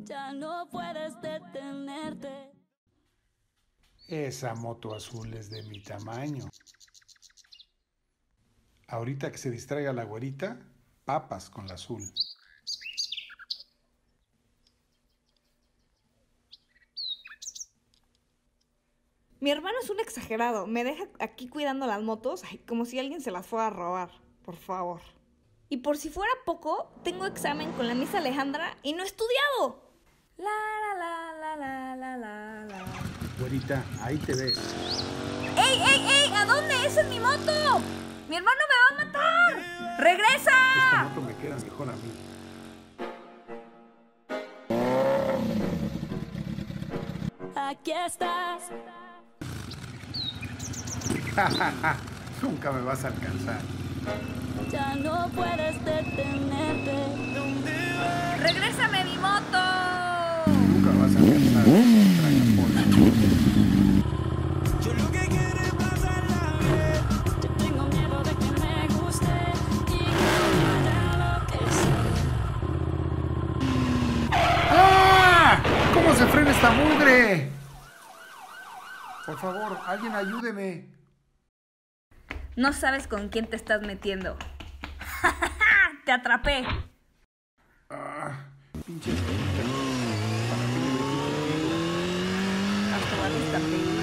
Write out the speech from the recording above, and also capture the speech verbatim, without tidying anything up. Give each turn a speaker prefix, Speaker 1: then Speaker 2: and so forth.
Speaker 1: Ya no puedes detenerte.
Speaker 2: Esa moto azul es de mi tamaño. Ahorita que se distraiga la güerita, papas con la azul.
Speaker 3: Mi hermano es un exagerado. Me deja aquí cuidando las motos, ay, como si alguien se las fuera a robar. Por favor. Y por si fuera poco, tengo examen con la Miss Alejandra y no he estudiado. La la la la la la la.
Speaker 2: Güerita, ahí te ves.
Speaker 3: ¡Ey, ey, ey! ¿A dónde? ¡Esa es mi moto! ¡Mi hermano me va a matar! ¡Regresa!
Speaker 2: Esta moto me queda mejor a mí.
Speaker 1: Aquí estás.
Speaker 2: Nunca me vas a alcanzar.
Speaker 1: Ya no puedes detenerte.
Speaker 3: ¡Regrésame mi moto!
Speaker 2: Nunca vas a alcanzar.
Speaker 1: Yo lo que quiero es pasarla bien. Yo tengo miedo de que me guste y que me vaya lo que sea.
Speaker 2: ¡Ah! ¿Cómo se frena esta mugre? Por favor, alguien ayúdeme.
Speaker 3: No sabes con quién te estás metiendo. ¡Te atrapé!
Speaker 2: Ah, pinche güerita. ¿Para qué me metí contigo?
Speaker 3: Hasta vale esta